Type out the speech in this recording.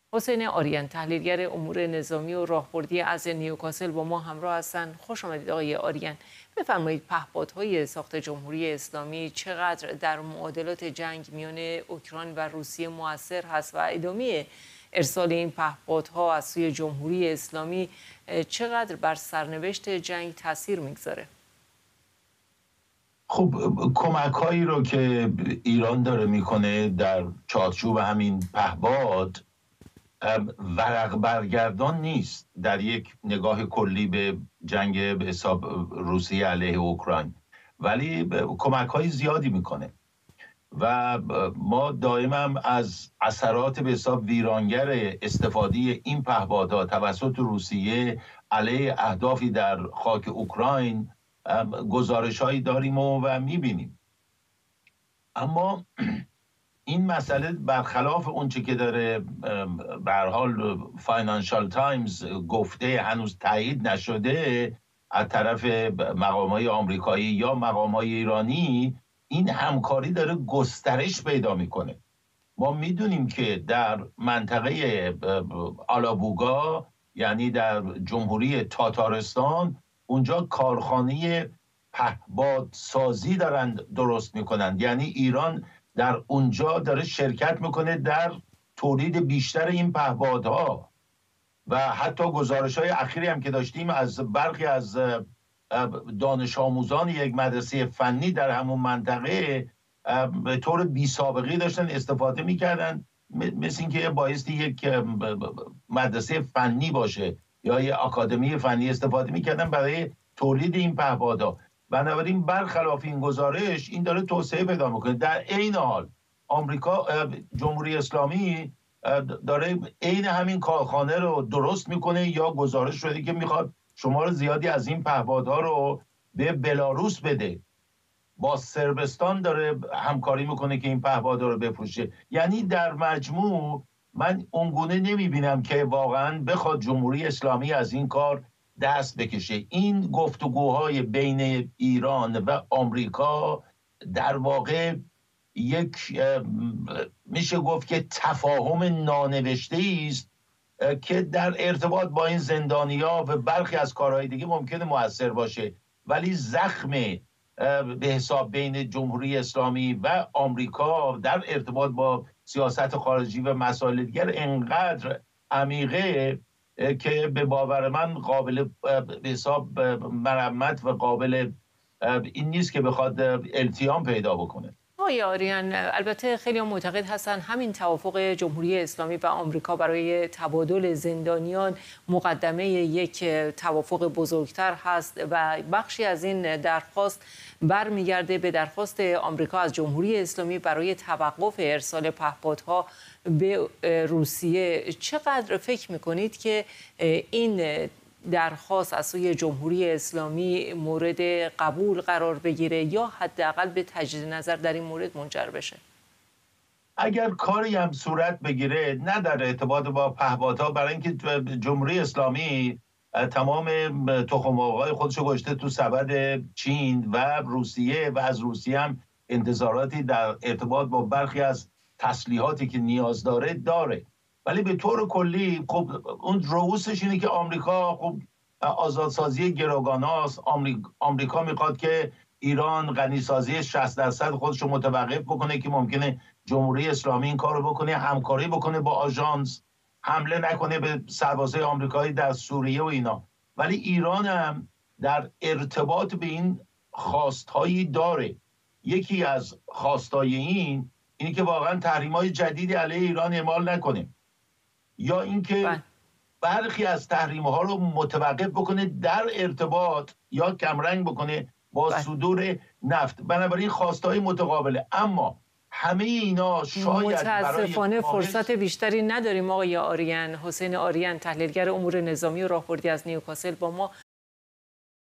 حسین آریان، تحلیلگر امور نظامی و راهبردی از نیوکاسل با ما همراه هستند. خوش آمدید آقای آریان. بفرمایید پهپادهای ساخت جمهوری اسلامی چقدر در معادلات جنگ میان اوکراین و روسیه مؤثر هست و ادامه ارسال این پهپادها از سوی جمهوری اسلامی چقدر بر سرنوشت جنگ تاثیر میگذاره؟ خب کمک هایی رو که ایران داره میکنه در چارچوب همین پهپاد ورق برگردان نیست در یک نگاه کلی به جنگ به حساب روسیه علیه اوکراین، ولی کمک های زیادی میکنه و ما دائما از اثرات به حساب ویرانگر استفاده این پهپادها توسط روسیه علیه اهدافی در خاک اوکراین گزارش هایی داریم و میبینیم. اما این مسئله برخلاف اونچه که داره به هر حال فاینانشال تایمز گفته، هنوز تایید نشده از طرف مقامات آمریکایی یا مقامات ایرانی، این همکاری داره گسترش پیدا میکنه. ما میدونیم که در منطقه آلابوگا، یعنی در جمهوری تاتارستان، اونجا کارخانه پهپاد سازی دارن درست میکنن، یعنی ایران در اونجا داره شرکت میکنه در تولید بیشتر این پهپادها. و حتی گزارش های اخیری هم که داشتیم از برخی از دانش آموزان یک مدرسه فنی در همون منطقه به طور بی سابقه داشتن استفاده میکردن، مثل اینکه بایستی یک مدرسه فنی باشه یا یک آکادمی فنی استفاده میکردن برای تولید این پهپادها. بنابراین برخلاف این گزارش این داره توسعه پیدا میکنه. در عین حال آمریکا، جمهوری اسلامی داره عین همین کارخانه رو درست میکنه یا گزارش شده که میخواد شمار زیادی از این پهپادها رو به بلاروس بده. با صربستان داره همکاری میکنه که این پهپادها رو بفروشه. یعنی در مجموع من اونگونه نمیبینم که واقعا بخواد جمهوری اسلامی از این کار دست بکشه. این گفتگوهای بین ایران و آمریکا در واقع یک میشه گفت که تفاهم نانوشته است که در ارتباط با این زندانیا و برخی از کارهای دیگه ممکنه مؤثر باشه، ولی زخم به حساب بین جمهوری اسلامی و آمریکا در ارتباط با سیاست خارجی و مسائل دیگر انقدر عمیقه که به باور من قابل به حساب مرمت و قابل این نیست که بخواد التیام پیدا بکنه. آقای آریان، البته خیلی معتقد هستن همین توافق جمهوری اسلامی و آمریکا برای تبادل زندانیان مقدمه یک توافق بزرگتر هست و بخشی از این درخواست برمیگرده به درخواست آمریکا از جمهوری اسلامی برای توقف ارسال پهپادها به روسیه. چقدر فکر میکنید که این درخواست از سوی جمهوری اسلامی مورد قبول قرار بگیره یا حداقل به تجدید نظر در این مورد منجر بشه؟ اگر کاری هم صورت بگیره، نه در ارتباط با پهپادها، برای اینکه جمهوری اسلامی تمام تخم مرغ‌های خودشو گذاشته تو سبد چین و روسیه و از روسیه هم انتظاراتی در ارتباط با برخی از تسلیحاتی که نیاز داره. ولی به طور کلی خب اون رئوسش اینه که آمریکا خب آزادسازی گروگاناست. آمریکا میخواد که ایران غنیسازی 60% خودش رو متوقف بکنه که ممکنه جمهوری اسلامی این کار رو بکنه، همکاری بکنه با آژانس، حمله نکنه به سربازای آمریکایی در سوریه و اینا. ولی ایران هم در ارتباط به این خواستهایی داره. یکی از خواستهای اینه که واقعا تحریم‌های جدیدی علیه ایران اعمال نکنه، یا اینکه برخی از تحریم‌ها رو متوقف بکنه در ارتباط یا کمرنگ بکنه با صدور نفت. بنابراین خواستهای متقابله. اما همه اینا شاید متاسفانه فرصت بیشتری نداریم. آقای آریان، حسین آریان، تحلیلگر امور نظامی و راهبردی از نیوکاسل با ما